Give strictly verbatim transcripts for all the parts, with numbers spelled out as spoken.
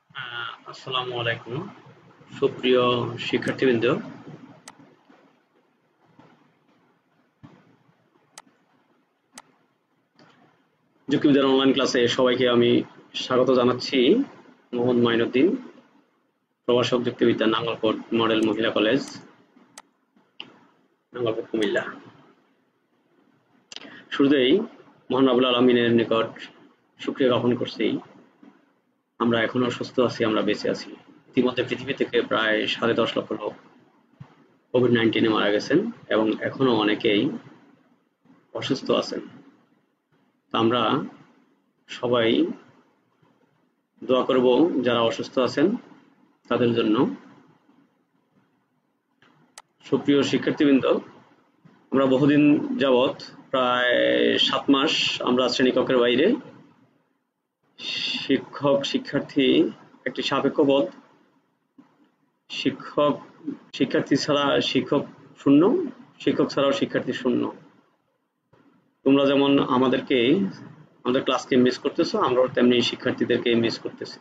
আহ, আসসালামু আলাইকুম সুপ্রিয় শিক্ষার্থীবৃন্দ। যুক্তিবিদ্যার অনলাইন ক্লাসে সবাইকে আমি স্বাগত জানাচ্ছি। মোহাম্মদ মাইনুদ্দিন, প্রভাষক, যুক্তিবিদ্যা, নাঙ্গলকোট মডেল মহিলা কলেজ, নাঙ্গলকোট, কুমিল্লা। শুরুতেই মহান রব্বুল আলামিনের নিকট শুকরিয়া জ্ঞাপন করছি, আমরা এখনো সুস্থ আছি, আমরা বেঁচে আছি। ইতিমধ্যে পৃথিবী থেকে প্রায় সাড়ে দশ লক্ষ লোক কোভিড নাইন্টিনে মারা গেছেন এবং এখনো অনেকেই অসুস্থ আছেন। আমরা সবাই দোয়া করব যারা অসুস্থ আছেন তাদের জন্য। সুপ্রিয় শিক্ষার্থীবৃন্দ, আমরা বহুদিন যাবৎ প্রায় সাত মাস আমরা শ্রেণীকক্ষের বাইরে। শিক্ষক শিক্ষার্থী একটি সাপেক্ষপদ, শিক্ষক শিক্ষার্থী ছাড়া শিক্ষক শূন্য, শিক্ষক ছাড়াও শিক্ষার্থী শূন্য। তোমরা যেমন আমাদেরকে আমাদের ক্লাসকে মিস করতেছো, আমরাও তেমনি শিক্ষার্থীদেরকে মিস করতেছি।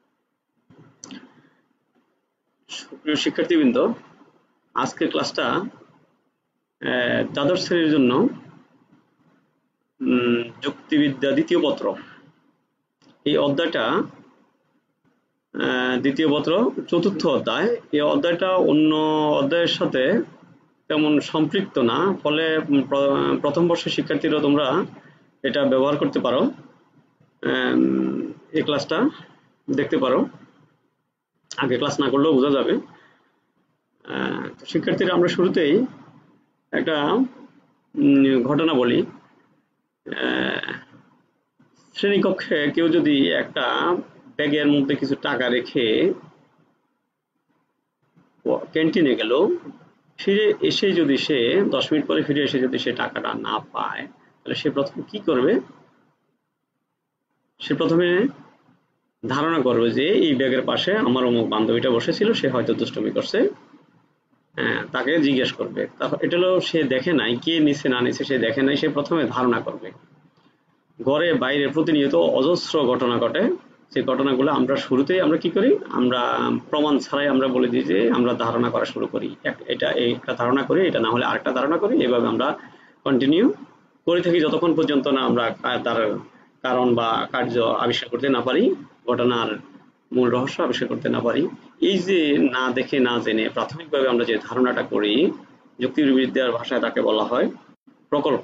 সুপ্রিয় শিক্ষার্থীবৃন্দ, আজকের ক্লাসটা দ্বাদশ শ্রেণীর জন্য যুক্তিবিদ্যা দ্বিতীয় পত্র, এই অধ্যায়টা দ্বিতীয় পত্র চতুর্থ অধ্যায়। এই অধ্যায়টা অন্য অধ্যায়ের সাথে তেমন সম্পৃক্ত না, ফলে প্রথম বর্ষের শিক্ষার্থীরা তোমরা এটা ব্যবহার করতে পারো, এই ক্লাসটা দেখতে পারো, আগে ক্লাস না করলেও বোঝা যাবে। শিক্ষার্থীরা, আমরা শুরুতেই একটা ঘটনা বলি। শ্রেণীকক্ষে কেউ যদি একটা ব্যাগের মধ্যে কিছু টাকা রেখে ক্যান্টিনে গেল, ফিরে এসে যদি সে দশ মিনিট পরে ফিরে এসে যদি সে টাকাটা না পায়, তাহলে সে প্রথমে কি করবে? সে প্রথমে ধারণা করবে যে এই ব্যাগের পাশে আমার অমুক বান্ধবীটা বসেছিল, সে হয়তো দুষ্টুমি করছে, হ্যাঁ, তাকে জিজ্ঞেস করবে। এটা হলো সে দেখে নাই, কে নিচে না নিচে সে দেখে নাই, সে প্রথমে ধারণা করবে। ঘরে বাইরে প্রতিনিয়ত অজস্র ঘটনা ঘটে, সেই ঘটনাগুলো আমরা শুরুতেই আমরা কি করি, আমরা প্রমাণ ছাড়াই আমরা বলে দিই যে আমরা ধারণা করা শুরু করি, এটা একটা ধারণা করি, এটা না হলে আরেকটা ধারণা করি, এভাবে আমরা কন্টিনিউ করে থাকি যতক্ষণ পর্যন্ত না আমরা তার কারণ বা কার্য আবিষ্কার করতে না পারি, ঘটনার মূল রহস্য আবিষ্কার করতে না পারি। এই যে না দেখে না জেনে প্রাথমিকভাবে আমরা যে ধারণাটা করি, যুক্তিবিদ্যার ভাষায় তাকে বলা হয় প্রকল্প।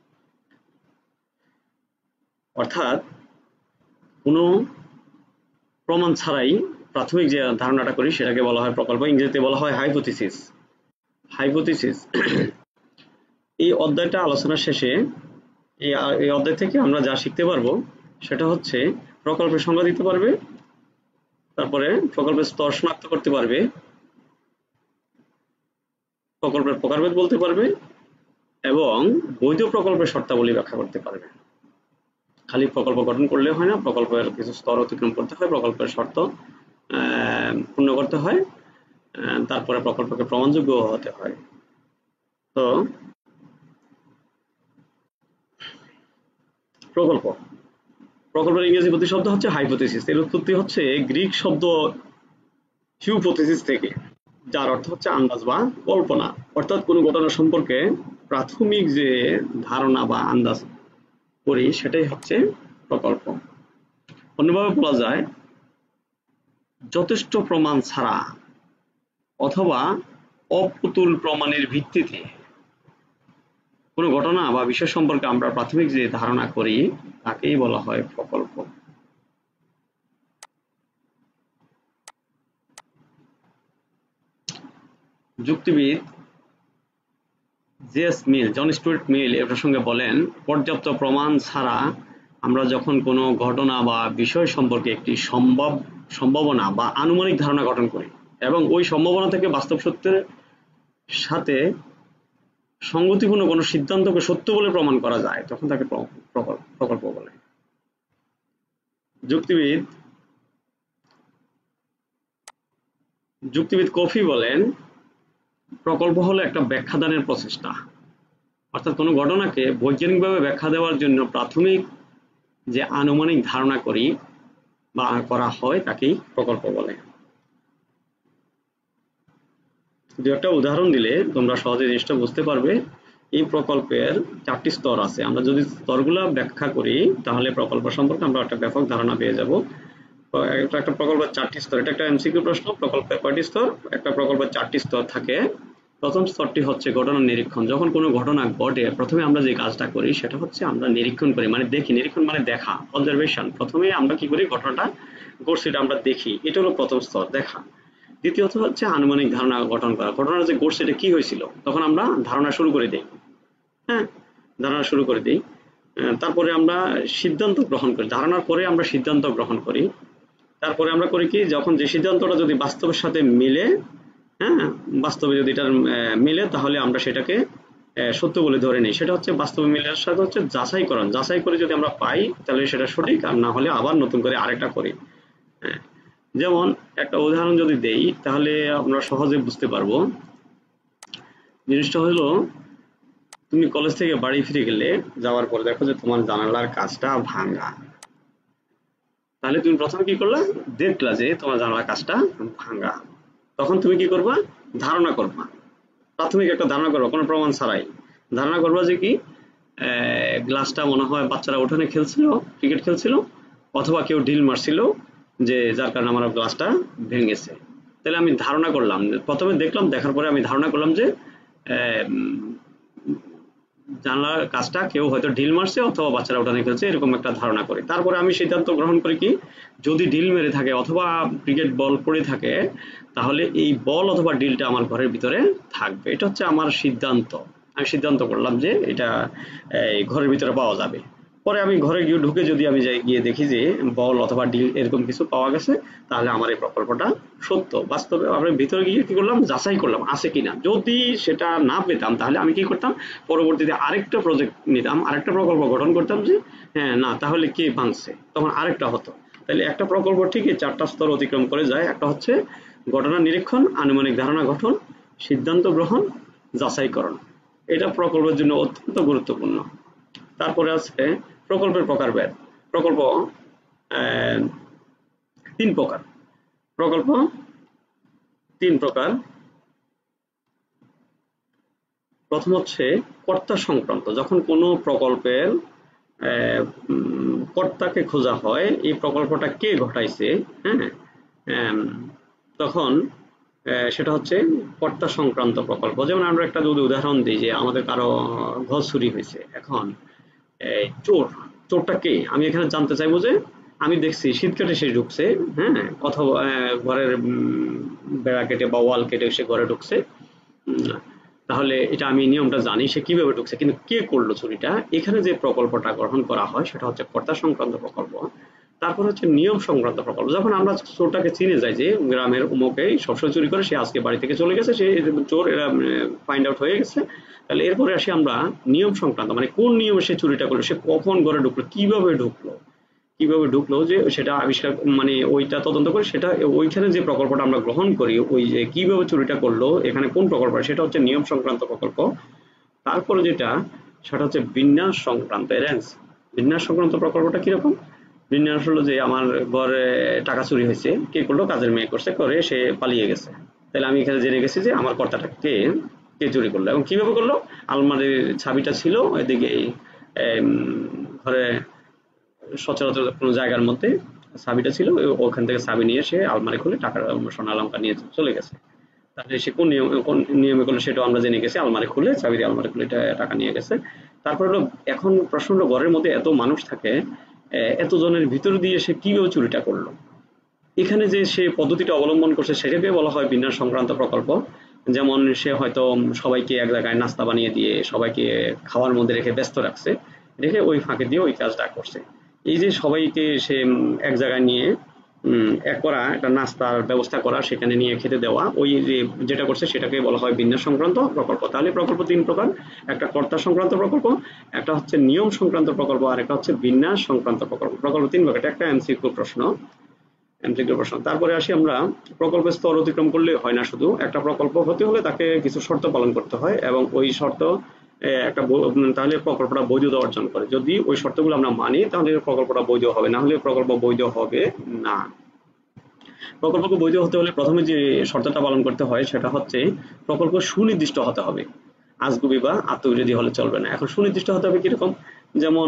অর্থাৎ কোনো প্রমাণ ছাড়াই প্রাথমিক যে ধারণাটা করি সেটাকে বলা হয় প্রকল্প, ইংরেজিতে বলা হয় হাইপোথিসিস। হাইপোথিসিস এই অধ্যায়টা আলোচনার শেষে এই অধ্যায় থেকে আমরা যা শিখতে পারবো সেটা হচ্ছে প্রকল্পের সংজ্ঞা দিতে পারবে, তারপরে প্রকল্পের স্তর শনাক্ত করতে পারবে, প্রকল্পের প্রকারভেদ বলতে পারবে এবং বৈধ প্রকল্পের শর্তাবলী ব্যাখ্যা করতে পারবে। খালি প্রকল্প গঠন করলে হয় না, প্রকল্পের কিছু স্তর অতিক্রম করতে হয়, প্রকল্পের শর্ত পূর্ণ করতে হয়, তারপরে প্রকল্পকে প্রমাণযোগ্য হতে হয়। তো প্রকল্প প্রকল্পের ইংরেজি প্রতিশব্দ হচ্ছে হাইপোথিসিস। এর উৎপত্তি হচ্ছে গ্রিক শব্দ হিউপোথিসিস থেকে, যার অর্থ হচ্ছে আন্দাজ বা কল্পনা। অর্থাৎ কোনো ঘটনা সম্পর্কে প্রাথমিক যে ধারণা বা আন্দাজ করি সেটাই হচ্ছে প্রকল্প। অন্যভাবে বলা যায়, যথেষ্ট প্রমাণ ছাড়া অথবা অপ্রতুল প্রমাণের ভিত্তিতে কোনো ঘটনা বা বিষয় সম্পর্কে আমরা প্রাথমিক যে ধারণা করি তাকেই বলা হয় প্রকল্প। যুক্তিবিদ J S Mill, John Stuart Mill এ প্রসঙ্গে বলেন, পর্যাপ্ত প্রমাণ ছাড়া আমরা যখন কোনো ঘটনা বা বিষয় সম্পর্কে একটি সম্ভব সম্ভাবনা বা আনুমানিক ধারণা গঠন করি এবং ওই সম্ভাবনা থেকে বাস্তব সত্যের সাথে সঙ্গতিপূর্ণ কোনো সিদ্ধান্তকে সত্য বলে প্রমাণ করা যায়, তখন তাকে প্রকল্প বলে। যুক্তিবিদ যুক্তিবিদ কফি বলেন, প্রকল্প হলো একটা ব্যাখ্যাদানের প্রচেষ্টা। অর্থাৎ কোনো ঘটনাকে বৈজ্ঞানিকভাবে ব্যাখ্যা দেওয়ার জন্য প্রাথমিক যে আনুমানিক ধারণা করি বা করা হয় তাকেই প্রকল্প বলে। দু একটা উদাহরণ দিলে তোমরা সহজে জিনিসটা বুঝতে পারবে। এই প্রকল্পের চারটি স্তর আছে, আমরা যদি স্তরগুলো ব্যাখ্যা করি তাহলে প্রকল্প সম্পর্কে আমরা একটা ব্যাপক ধারণা পেয়ে যাব। একটা একটা প্রকল্পের চারটি স্তর, এটা একটা এমসিকিউ প্রশ্ন। প্রকল্পের কয়টি স্তর? একটা প্রকল্পের চারটি স্তর থাকে। প্রথম স্তরটি হচ্ছে ঘটনা নিরীক্ষণ। যখন কোনো ঘটনা ঘটে প্রথমে আমরা যে কাজটা করি সেটা হচ্ছে আমরা নিরীক্ষণ করি, মানে দেখি। নিরীক্ষণ মানে দেখা, অবজারভেশন। প্রথমে আমরা কি করি, ঘটনাটা ঘটছে এটা আমরা দেখি, এটা হলো প্রথম স্তর, দেখা। দ্বিতীয়ত হচ্ছে আনুমানিক ধারণা গঠন করা, ঘটনা যে ঘটছে এটা কি হয়েছিল তখন আমরা ধারণা শুরু করে দিই। হ্যাঁ, ধারণা শুরু করে দিই। তারপরে আমরা সিদ্ধান্ত গ্রহণ করি, ধারণার পরে আমরা সিদ্ধান্ত গ্রহণ করি। তারপরে আমরা করি কি, যখন যে সিদ্ধান্তটা যদি বাস্তবের সাথে মিলে, হ্যাঁ, বাস্তবে যদি এটা মিলে তাহলে আমরা সেটাকে সত্য বলে ধরে নিই। সেটা হচ্ছে বাস্তবে মিলার সাথে হচ্ছে যাচাইকরণ। যাচাই করে যদি আমরা পাই তাহলে সেটা সঠিক, আর না হলে আবার নতুন করে আরেকটা করি। হ্যাঁ, যেমন একটা উদাহরণ যদি দেই তাহলে আমরা সহজে বুঝতে পারবো। জিনিসটা হলো, তুমি কলেজ থেকে বাড়ি ফিরে গেলে, যাওয়ার পর দেখো যে তোমার জানালার কাঁচটা ভাঙা। তাহলে তুমি প্রথমে কি করলা, দেখলা যে তোমার জানালার কাঁচটা ভাঙা। তখন তুমি কি করবা, ধারণা করবা, প্রাথমিক একটা ধারণা করবা, কোনো প্রমাণ ছাড়াই ধারণা করবা যে কি, গ্লাসটা মনে হয় বাচ্চারা উঠোনে খেলছিল, ক্রিকেট খেলছিল, অথবা কেউ ঢিল মারছিল, যে যার কারণে আমার গ্লাসটা ভেঙেছে। তাহলে আমি ধারণা করলাম, প্রথমে দেখলাম, দেখার পরে আমি ধারণা করলাম যে জানলার কাজটা কেউ হয়তো ঢিল মারছে অথবা বাচ্চারা উঠানে খেলছে, এরকম একটা ধারণা করি। তারপরে আমি সিদ্ধান্ত গ্রহণ করি কি, যদি ঢিল মেরে থাকে অথবা ক্রিকেট বল পড়ে থাকে তাহলে এই বল অথবা ঢিলটা আমার ঘরের ভিতরে থাকবে। এটা হচ্ছে আমার সিদ্ধান্ত। আমি সিদ্ধান্ত করলাম যে এটা এই ঘরের ভিতরে পাওয়া যাবে। পরে আমি ঘরে গিয়ে ঢুকে যদি আমি যাই গিয়ে দেখি যে বল অথবা ডিল এরকম কিছু পাওয়া গেছে, তাহলে আমার এই প্রকল্পটা সত্য। বাস্তবে আমরা ভিতরে গিয়ে কি করলাম, যাচাই করলাম আছে কিনা। যদি সেটা না পেতাম তাহলে আমি কি করতাম, পরবর্তীতে আরেকটা প্রজেক্ট নিতাম, আরেকটা প্রকল্প গঠন করতাম যে হ্যাঁ না তাহলে কে ভাঙছে, তখন আরেকটা হতো। তাহলে একটা প্রকল্প ঠিকই চারটা স্তর অতিক্রম করে যায়। একটা হচ্ছে ঘটনা নিরীক্ষণ, আনুমানিক ধারণা গঠন, সিদ্ধান্ত গ্রহণ, যাচাইকরণ। এটা প্রকল্পের জন্য অত্যন্ত গুরুত্বপূর্ণ। তারপরে আছে প্রকল্পের প্রকারভেদ। প্রকল্প তিন প্রকার। প্রকল্প তিন প্রকার। প্রথম হচ্ছে কর্তা সংক্রান্ত। যখন কোনো প্রকল্পের কর্তাকে খোঁজা হয়, এই প্রকল্পটা কে ঘটাইছে, হ্যাঁ, তখন সেটা হচ্ছে কর্তা সংক্রান্ত প্রকল্প। যেমন আমরা একটা যদি উদাহরণ দিই যে আমাদের কারো ঘর চুরি হয়েছে, এখন চোর, চোরটা কে আমি এখানে জানতে চাইবো যে আমি দেখছি শীত কেটে সে ঢুকছে, হ্যাঁ, অথবা ঘরের বেড়া কেটে বা ওয়াল কেটে সে ঘরে ঢুকছে, তাহলে এটা আমি নিয়মটা জানি সে কিভাবে ঢুকছে, কিন্তু কে করলো চুরিটা। এখানে যে প্রকল্পটা গ্রহণ করা হয় সেটা হচ্ছে কর্তা সংক্রান্ত প্রকল্প। তারপর হচ্ছে নিয়ম সংক্রান্ত প্রকল্প। যখন আমরা চোরটাকে চিনে যাই যে গ্রামের উমুকেই সবসময় চুরি করে, সে আজকে বাড়ি থেকে চলে গেছে, সে চোর, এরা ফাইন্ড আউট হয়ে গেছে, তাহলে এরপরে আসি আমরা নিয়ম সংক্রান্ত, মানে কোন নিয়মে সে চুরিটা করলো, সে কখন ঘরে ঢুকলো, কিভাবে ঢুকলো, কিভাবে ঢুকলো যে সেটা আবিষ্কার, মানে ওইটা তদন্ত করে সেটা ওইখানে যে প্রকল্পটা আমরা গ্রহণ করি, ওই যে কিভাবে চুরিটা করলো, এখানে কোন প্রকল্প, সেটা হচ্ছে নিয়ম সংক্রান্ত প্রকল্প। তারপরে যেটা সেটা হচ্ছে বিন্যাস সংক্রান্ত অ্যারেঞ্জ। বিন্যাস সংক্রান্ত প্রকল্পটা কিরকম, বিন্যাস হলো যে আমার ঘরে টাকা চুরি হয়েছে, কে করলো, কাজের মেয়ে করছে, করে সে পালিয়ে গেছে। তাহলে আমি এখানে জেনে গেছি যে আমার কর্তাটা কে, কে চুরি করলো এবং কিভাবে করলো। আলমারির চাবিটা ছিল এদিকে ঘরে সচরাচর কোনো জায়গার মধ্যে চাবিটা ছিল, ওখান থেকে চাবি নিয়ে সে আলমারি খুলে টাকার সোনা অলংকার নিয়ে চলে গেছে। তাহলে সে কোন নিয়ম, কোন নিয়মে করলো সেটাও আমরা জেনে গেছি, আলমারি খুলে চাবি দিয়ে আলমারি খুলে টাকা নিয়ে গেছে। তারপর হলো এখন প্রশ্ন হলো, ঘরের মধ্যে এত মানুষ থাকে, এত জনের ভিতর দিয়ে সে কিভাবে চুরিটা করলো। এখানে যে সে পদ্ধতিটা অবলম্বন করছে সেটাকে বলা হয় বিন্যাস সংক্রান্ত প্রকল্প। যেমন সে হয়তো সবাইকে এক জায়গায় নাস্তা বানিয়ে দিয়ে সবাইকে খাওয়ার মধ্যে রেখে ব্যস্ত রাখছে, রেখে ওই ফাঁকে দিয়ে ওই কাজটা করছে। এই যে সবাইকে সে এক জায়গায় নিয়ে এক করা, একটা নাস্তার ব্যবস্থা করা, সেখানে নিয়ে খেতে দেওয়া, ওই যে যেটা করছে সেটাকে বলা হয় বিন্যাস সংক্রান্ত প্রকল্প। তাহলে প্রকল্প তিন প্রকার, একটা কর্তা সংক্রান্ত প্রকল্প, একটা হচ্ছে নিয়ম সংক্রান্ত প্রকল্প, আর একটা হচ্ছে বিন্যাস সংক্রান্ত প্রকল্প। প্রকল্প তিন প্রকার। একটা এমসিকিউ প্রশ্ন, এমসিকিউ প্রশ্ন। তারপরে আসি আমরা প্রকল্পের স্তর অতিক্রম করলে হয় না, শুধু একটা প্রকল্প হতে হলে তাকে কিছু শর্ত পালন করতে হয় এবং ওই শর্ত একটা তাহলে প্রকল্পটা বৈধতা অর্জন করে। যদি ওই শর্তগুলো আমরা মানি তাহলে প্রকল্পটা বৈধ হবে, না হলে প্রকল্প বৈধ হবে না। প্রকল্পকে বৈধ হতে হলে প্রথমে যে শর্তটা পালন করতে হয় সেটা হচ্ছে প্রকল্প সুনির্দিষ্ট হতে হবে, আজগুবি বা আত্মবিরোধী হলে চলবে না। এখন সুনির্দিষ্ট হতে হবে কিরকম, যেমন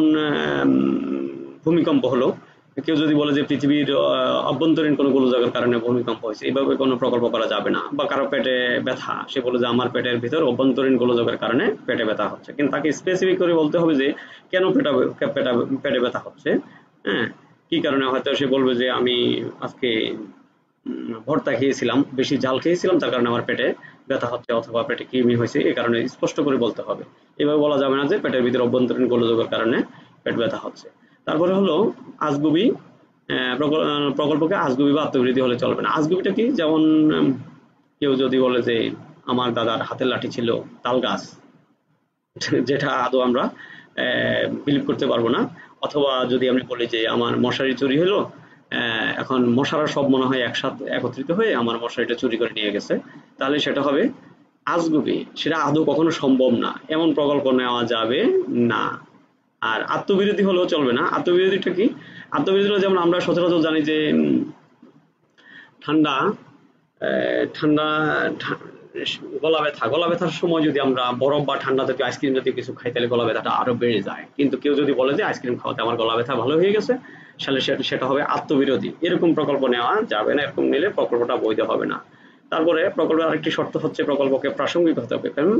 ভূমিকম্প হলো, কেউ যদি বলে যে পৃথিবীর অভ্যন্তরীণ কোনো গোলযোগের কারণে ভূমিকম্প হয়েছে, এইভাবে কোনো প্রকল্প করা যাবে না। বা কারো পেটে ব্যথা, সে বলে যে আমার পেটের ভিতর অভ্যন্তরীণ গোলযোগের কারণে পেটে ব্যথা হচ্ছে, কিন্তু তাকে স্পেসিফিক করে বলতে হবে যে কেন পেটা পেটে ব্যথা হচ্ছে, হ্যাঁ কি কারণে। হয়তো সে বলবে যে আমি আজকে ভর্তা খেয়েছিলাম, বেশি ঝাল খেয়েছিলাম, তার কারণে আমার পেটে ব্যথা হচ্ছে, অথবা পেটে কৃমি হয়েছে, এই কারণে স্পষ্ট করে বলতে হবে। এভাবে বলা যাবে না যে পেটের ভিতরে অভ্যন্তরীণ গোলযোগের কারণে পেট ব্যথা হচ্ছে। তারপরে হলো আজগুবি, প্রকল্পকে আজগুবি বা আত্মবিরোধী হলে চলবে না। আজগুবিটা কি, যেমন কেউ যদি বলে যে আমার দাদার হাতের লাঠি ছিল তাল গাছ, যেটা আদৌ আমরা বিলিভ করতে পারবো না। অথবা যদি আমি বলি যে আমার মশারি চুরি হলো, এখন মশারা সব মনে হয় একসাথে একত্রিত হয়ে আমার মশারিটা চুরি করে নিয়ে গেছে, তাহলে সেটা হবে আজগুবি, সেটা আদৌ কখনো সম্ভব না, এমন প্রকল্প নেওয়া যাবে না। আর আত্মবিরোধী হলেও চলবে না। আত্মবিরোধীটা কি, আত্মবিরোধী হলো যেমন আমরা সচরাচর জানি যে ঠান্ডা ঠান্ডা গলা ব্যথা, গলা ব্যথার সময় যদি আমরা বরফ বা ঠান্ডা জাতীয় আইসক্রিম জাতীয় কিছু খাই তাহলে গলা ব্যথাটা আরো বেড়ে যায়। কিন্তু কেউ যদি বলে যে আইসক্রিম খাওয়াতে আমার গলা ব্যথা ভালো হয়ে গেছে, তাহলে সেটা হবে আত্মবিরোধী। এরকম প্রকল্প নেওয়া যাবে না, এরকম নিলে প্রকল্পটা বৈধ হবে না। তারপরে প্রকল্পের আরেকটি শর্ত হচ্ছে প্রকল্পকে প্রাসঙ্গিক হতে হবে, কারণ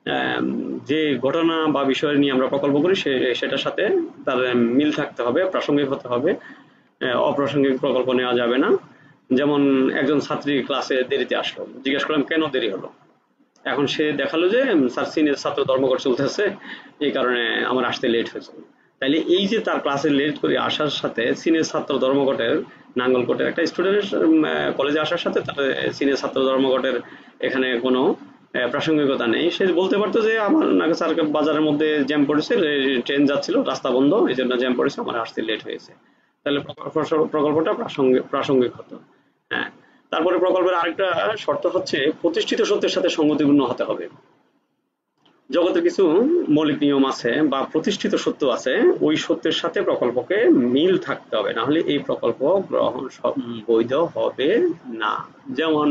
যে ঘটনা বা বিষয় নিয়ে আমরা প্রকল্প করি সেটার সাথে তার মিল থাকতে হবে, প্রাসঙ্গিক হতে হবে। অপ্রাসঙ্গিক প্রকল্প নেওয়া যাবে না। যেমন একজন ছাত্রী ক্লাসে দেরিতে আসলো, জিজ্ঞেস করলাম কেন দেরি হলো, এখন সে দেখালো যে স্যার সিনিয়র ছাত্র ধর্মঘট চলতেছে, এই কারণে আমার আসতে লেট হয়েছে। তাইলে এই যে তার ক্লাসে লেট করে আসার সাথে সিনিয়র ছাত্র ধর্মঘটের, নাঙ্গলকোটের একটা স্টুডেন্টের কলেজে আসার সাথে তার সিনিয়র ছাত্র ধর্মঘটের এখানে কোনো প্রাসঙ্গিকতা নেই। সে বলতে পারতো যে আমার নাগাসার বাজারের মধ্যে জ্যাম পড়েছে, ট্রেন যাচ্ছিল, রাস্তা বন্ধ, এই জন্য জ্যাম পড়েছে, আমার আসতে লেট হয়েছে। তাহলে প্রকল্পটা প্রাসঙ্গিক প্রাসঙ্গিক হতো। হ্যাঁ, তারপরে প্রকল্পের আরেকটা শর্ত হচ্ছে প্রতিষ্ঠিত সত্যের সাথে সঙ্গতিপূর্ণ হতে হবে। জগতের কিছু মৌলিক নিয়ম আছে বা প্রতিষ্ঠিত সত্য আছে, ওই সত্যের সাথে প্রকল্পকে মিল থাকতে হবে, না হলে এই প্রকল্প গ্রহণ বৈধ হবে না। যেমন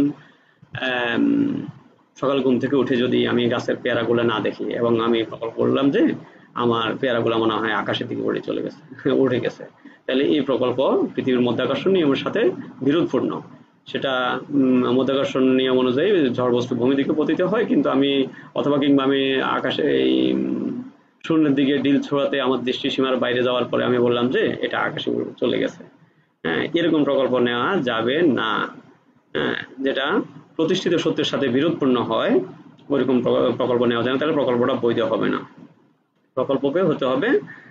সকাল ঘুম থেকে উঠে যদি আমি গাছের পেয়ারাগুলো না দেখি এবং আমি প্রকল্প করলাম যে আমার পেয়ারাগুলো মনে হয় আকাশের দিকে উড়ে চলে গেছে উঠে গেছে, তাহলে এই প্রকল্প পৃথিবীর মধ্যাকর্ষণ নিয়মের সাথে বিরোধপূর্ণ। সেটা মধ্যাকর্ষণ নিয়ম অনুযায়ী ঝড় বস্তু ভূমি দিকে পতিত হয়, কিন্তু আমি অথবা কিংবা আমি আকাশে এই শূন্যের দিকে ডিল ছোড়াতে আমার দৃষ্টি সীমার বাইরে যাওয়ার পরে আমি বললাম যে এটা আকাশে চলে গেছে। হ্যাঁ, এরকম প্রকল্প নেওয়া যাবে না। হ্যাঁ, যেটা প্রতিষ্ঠিত সত্যের সাথে বিরোধপূর্ণ হয় ওইরকম প্রকল্প নেওয়া যায় না, তাহলে প্রকল্পটা বৈধ হবে না। প্রকল্পকে হতে হবে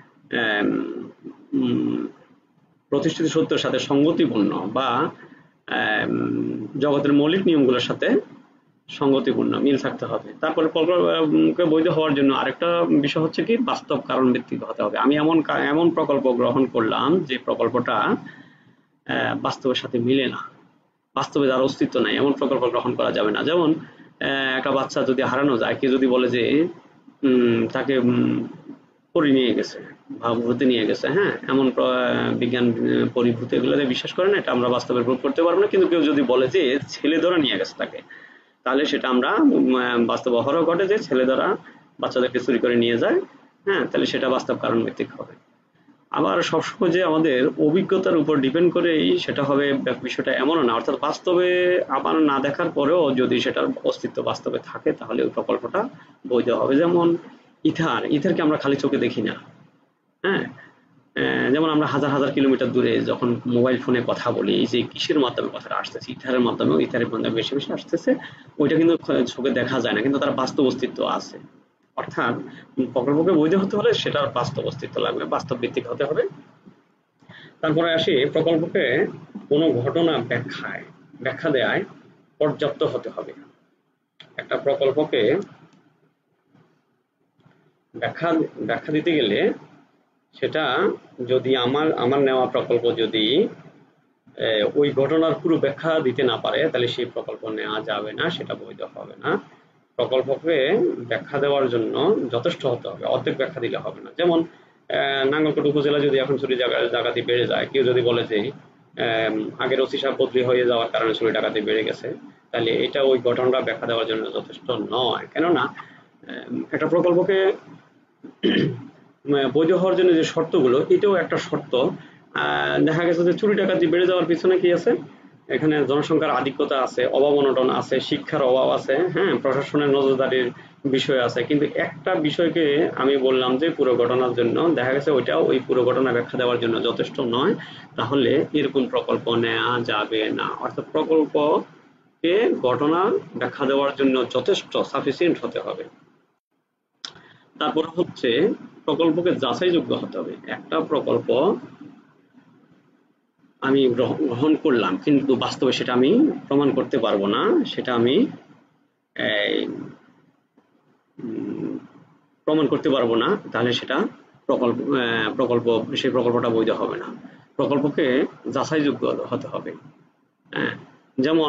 প্রতিষ্ঠিত সত্যের সাথে সঙ্গতিপূর্ণ বা জগতের মৌলিক নিয়মগুলোর সাথে সঙ্গতিপূর্ণ, মিল থাকতে হবে। তারপরে প্রকল্পকে বৈধ হওয়ার জন্য আরেকটা বিষয় হচ্ছে কি বাস্তব কারণ ভিত্তিক হতে হবে। আমি এমন এমন প্রকল্প গ্রহণ করলাম যে প্রকল্পটা বাস্তবের সাথে মিলে না, বাস্তবে যার অস্তিত্ব নাই, এমন প্রকল্প গ্রহণ করা যাবে না। যেমন একটা বাচ্চা যদি হারানো যায়, কেউ যদি বলে যে তাকে পরি নিয়ে গেছে বা ভূতে নিয়ে গেছে, হ্যাঁ এমন বিজ্ঞান পরিভূত এগুলোতে বিশ্বাস করে না, এটা আমরা বাস্তবে প্রুভ করতে পারবো না। কিন্তু কেউ যদি বলে যে ছেলে ধরা নিয়ে গেছে তাকে, তাহলে সেটা আমরা বাস্তব অহরহ ঘটে যে ছেলে ধরা বাচ্চাদেরকে চুরি করে নিয়ে যায়, হ্যাঁ তাহলে সেটা বাস্তব কারণ ভিত্তিক হবে। আবার সবসময় যে আমাদের অভিজ্ঞতার উপর ডিপেন্ড করেই সেটা হবে বিষয়টা এমনও না, অর্থাৎ বাস্তবে আমার না দেখার পরেও যদি সেটার অস্তিত্ব বাস্তবে থাকে তাহলে ওই প্রকল্পটা বৈধ হবে। যেমন ইথার, ইথারকে আমরা খালি চোখে দেখি না। হ্যাঁ, যেমন আমরা হাজার হাজার কিলোমিটার দূরে যখন মোবাইল ফোনে কথা বলি, এই যে কিসের মাধ্যমে কথাটা আসতেছে, ইথারের মাধ্যমে, ইথারের মাধ্যমে বেশি বেশি আসতেছে, ওইটা কিন্তু চোখে দেখা যায় না, কিন্তু তার বাস্তব অস্তিত্ব আছে। অর্থাৎ প্রকল্পকে বৈধ হতে হলে সেটার বাস্তব অস্তিত্ব লাগবে, বাস্তব ভিত্তিক হতে হবে। তারপরে আসি প্রকল্পকে কোনো ঘটনা ব্যাখ্যায় ব্যাখ্যা দেয় পর্যাপ্ত হতে হবে। একটা প্রকল্পকে ব্যাখ্যা ব্যাখ্যা দিতে গেলে সেটা যদি আমার আমার নেওয়া প্রকল্প যদি ওই ঘটনার পুরো ব্যাখ্যা দিতে না পারে তাহলে সেই প্রকল্প নেওয়া যাবে না, সেটা বৈধ হবে না। প্রকল্পকে ব্যাখ্যা দেওয়ার জন্য যথেষ্ট হতে হবে, অর্ধেক ব্যাখ্যা দিলে হবে না। যেমন আহ, নাঙ্গলকোট উপজেলা যদি এখন চুরি ডাকাতি বেড়ে যায়, কেউ যদি বলে যে আহ, আগের ওসি সাহেব বদলি হয়ে যাওয়ার কারণে চুরি ডাকাতি বেড়ে গেছে, তাহলে এটা ওই ঘটনাটা ব্যাখ্যা দেওয়ার জন্য যথেষ্ট নয়। কেননা আহ, একটা প্রকল্পকে বৈধ হওয়ার জন্য যে শর্তগুলো, এটাও একটা শর্ত। আহ, দেখা গেছে যে চুরি ডাকাতি বেড়ে যাওয়ার পিছনে কি আছে, এখানে জনসংখ্যার আধিক্যতা আছে, অভাব অনটন আছে, শিক্ষার অভাব আছে, হ্যাঁ, প্রশাসনের নজরদারির বিষয় আছে। কিন্তু একটা বিষয়কে আমি বললাম যে পুরো ঘটনার জন্য, দেখা গেছে ওইটাও ওই পুরো ঘটনা ব্যাখ্যা দেওয়ার জন্য যথেষ্ট নয়, তাহলে এরকম প্রকল্প নেওয়া যাবে না। অর্থাৎ প্রকল্পকে ঘটনা ব্যাখ্যা দেওয়ার জন্য যথেষ্ট সাফিসিয়েন্ট হতে হবে। তারপর হচ্ছে প্রকল্পকে যাচাইযোগ্য হতে হবে। একটা প্রকল্প আমি গ্রহণ করলাম কিন্তু বাস্তবে সেটা আমি প্রমাণ করতে পারবো না, সেটা আমি প্রমাণ করতে পারবো না, তাহলে সেটা প্রকল্প প্রকল্প সেই প্রকল্পটা বৈধ হবে না। প্রকল্পকে যাচাইযোগ্য হতে হবে। যেমন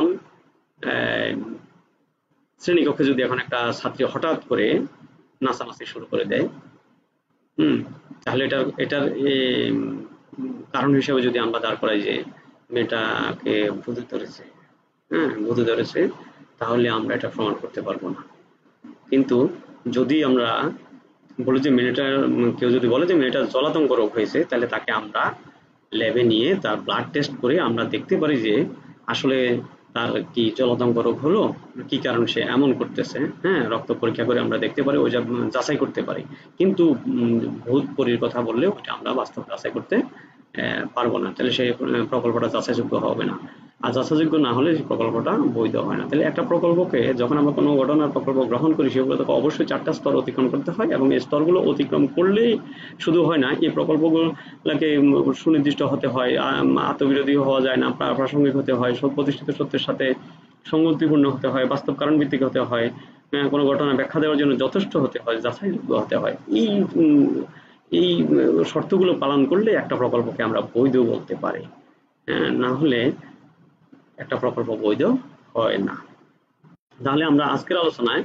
শ্রেণীকক্ষে যদি এখন একটা ছাত্রী হঠাৎ করে নাচানাচি শুরু করে দেয়, হুম, তাহলে এটার এটার কারণ হিসেবে যদি আমরা দাঁড় করাই যে মেয়েটাকে ভূতে ধরেছে, হ্যাঁ ভূতে ধরেছে, তাহলে আমরা এটা প্রমাণ করতে পারবো না। কিন্তু যদি আমরা বলি যে মেয়েটার, কেউ যদি বলে যে মেয়েটার জলাতঙ্ক রোগ হয়েছে, তাহলে তাকে আমরা ল্যাবে নিয়ে তার ব্লাড টেস্ট করে আমরা দেখতে পারি যে আসলে তার কি জলাতঙ্ক রোগ হলো, কি কারণ সে এমন করতেছে, হ্যাঁ, রক্ত পরীক্ষা করে আমরা দেখতে পারি, ওই যাচাই করতে পারি। কিন্তু ভূত পরীর কথা বললে ওইটা আমরা বাস্তব যাচাই করতে পারবো না, তাহলে সেই প্রকল্পটা যাচাইযোগ্য হবে না। আর যাচাইযোগ্য না হলে সেই প্রকল্পটা বৈধ হয় না। তাহলে একটা প্রকল্পকে যখন আমরা কোনো ঘটনার প্রকল্প গ্রহণ করি, সেগুলো থেকে অবশ্যই চারটা স্তর অতিক্রম করতে হয়, এবং এই স্তরগুলো অতিক্রম করলেই শুধু হয় না, এই প্রকল্পগুলোকে সুনির্দিষ্ট হতে হয়, আত্মবিরোধী হওয়া যায় না, প্রাসঙ্গিক হতে হয়, প্রতিষ্ঠিত সত্যের সাথে সঙ্গতিপূর্ণ হতে হয়, বাস্তব কারণ ভিত্তিক হতে হয়, কোনো ঘটনা ব্যাখ্যা দেওয়ার জন্য যথেষ্ট হতে হয়, যাচাইযোগ্য হতে হয়। এই এই শর্তগুলো পালন করলে একটা প্রকল্পকে আমরা বৈধ বলতে পারি, না হলে একটা প্রকল্প বৈধ হয় না। তাহলে আমরা আজকের আলোচনায়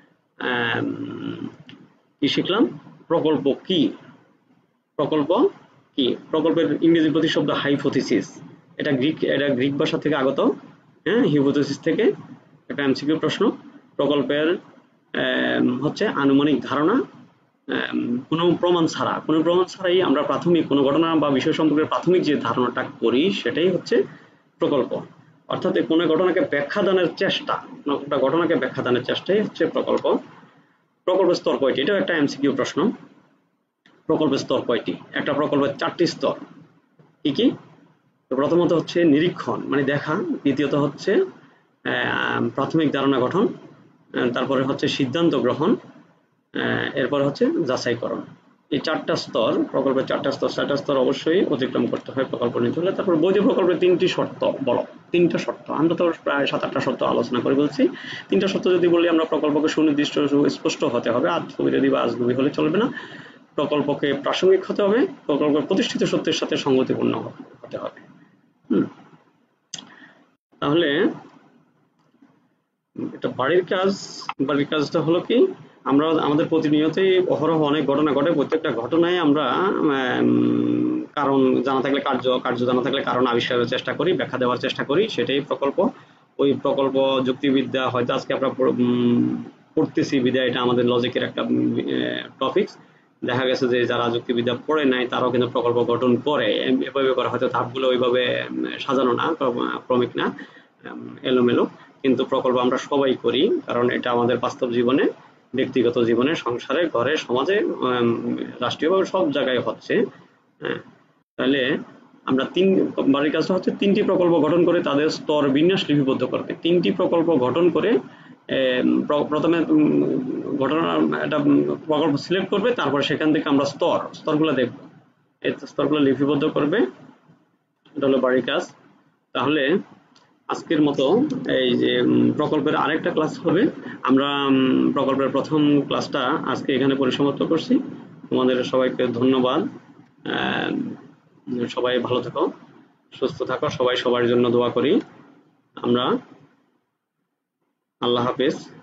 কি শিখলাম? প্রকল্প কি? প্রকল্প কি? প্রকল্পের ইংরেজি প্রতিশব্দ হাইপোথিসিস। এটা গ্রিক এটা গ্রিক ভাষা থেকে আগত, হ্যাঁ, হিপোথিসিস থেকে একটা এমসিকিউ প্রশ্ন। প্রকল্পের হচ্ছে আনুমানিক ধারণা, কোনো প্রমাণ ছাড়া কোনো প্রমাণ ছাড়াই আমরা প্রাথমিক কোনো ঘটনা বা বিষয় সম্পর্কে প্রাথমিক যে ধারণাটা করি, সেটাই হচ্ছে প্রকল্প। অর্থাৎ কোনো ঘটনাকে ব্যাখ্যা দানের চেষ্টা, একটা ঘটনাকে ব্যাখ্যা দানের চেষ্টাই হচ্ছে প্রকল্প। প্রকল্পের স্তর কয়টি? এটাও একটা এমসিকিউ প্রশ্ন। প্রকল্পের স্তর কয়টি? একটা প্রকল্পের চারটি স্তর। কি কি? প্রথমত হচ্ছে নিরীক্ষণ, মানে দেখা। দ্বিতীয়ত হচ্ছে প্রাথমিক ধারণা গঠন। তারপরে হচ্ছে সিদ্ধান্ত গ্রহণ। এরপর হচ্ছে যাচাইকরণ। এই চারটা স্তর, প্রকল্পের চারটা স্তর, চারটা স্তর অবশ্যই অতিক্রম করতে হয় প্রকল্প নিতে হলে। তারপর বৈধ প্রকল্পের তিনটি শর্ত বলো। তিনটা শর্ত, আমরা তো প্রায় সাত আটটা শর্ত আলোচনা করে বলছি। তিনটা শর্ত যদি বলি আমরা, প্রকল্পকে সুনির্দিষ্ট স্পষ্ট হতে হবে, আত্মবিরোধী বা আজগুবি হলে চলবে না। প্রকল্পকে প্রাসঙ্গিক হতে হবে, প্রকল্পের প্রতিষ্ঠিত সত্যের সাথে সঙ্গতিপূর্ণ হতে হবে। হুম, তাহলে এটা বাড়ির কাজ। বাড়ির কাজটা হলো কি, আমরা আমাদের প্রতিনিয়তই অহরহ অনেক ঘটনা ঘটে, প্রত্যেকটা ঘটনায় আমরা কারণ জানা থাকলে কার্য, কার্য জানা থাকলে কারণ আবিষ্কারের চেষ্টা করি, ব্যাখ্যা দেওয়ার চেষ্টা করি, সেটাই প্রকল্প। ওই প্রকল্প যুক্তিবিদ্যা হয়তো আজকে আমরা পড়তেছি বিদ্যা, এটা আমাদের লজিকের একটা টপিক। দেখা গেছে যে যারা যুক্তিবিদ্যা পড়ে নাই তারাও কিন্তু প্রকল্প গঠন করে, এভাবে করে, হয়তো ধাপগুলো ওইভাবে সাজানো না, ক্রমিক না, এলোমেলো, কিন্তু প্রকল্প আমরা সবাই করি, কারণ এটা আমাদের বাস্তব জীবনে, ব্যক্তিগত জীবনে, সংসারে, ঘরে, সমাজে, রাষ্ট্রীয়ভাবে সব জায়গায় হচ্ছে। হ্যাঁ, তাহলে আমরা তিন বাড়ির কাজটা হচ্ছে তিনটি প্রকল্প গঠন করে তাদের স্তর বিন্যাস লিপিবদ্ধ করবে। তিনটি প্রকল্প গঠন করে প্রথমে ঘটনা একটা প্রকল্প সিলেক্ট করবে, তারপর সেখান থেকে আমরা স্তর স্তরগুলো দেখবো, এই স্তরগুলো লিপিবদ্ধ করবে। এটা হলো বাড়ির কাজ। তাহলে আজকের মতো এই যে প্রকল্পের আরেকটা ক্লাস হবে। আমরা প্রকল্পের প্রথম ক্লাসটা আজকে এখানে পরিসমাপ্ত করছি। তোমাদের সবাইকে ধন্যবাদ। সবাই ভালো থাকো, সুস্থ থাকো, সবাই সবার জন্য দোয়া করি আমরা। আল্লাহ হাফেজ।